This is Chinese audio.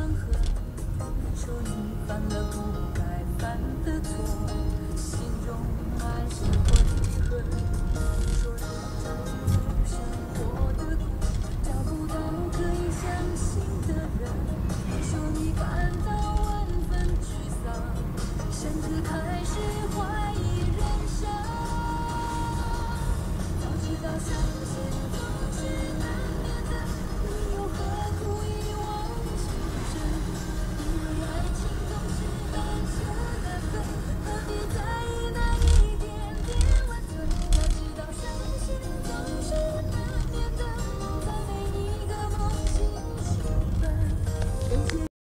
痕，说你犯了不该犯的错，心中满是悔恨。说你找不到生活的苦，找不到可以相信的人。说你感到万分沮丧，甚至开始怀疑人生。早知道想。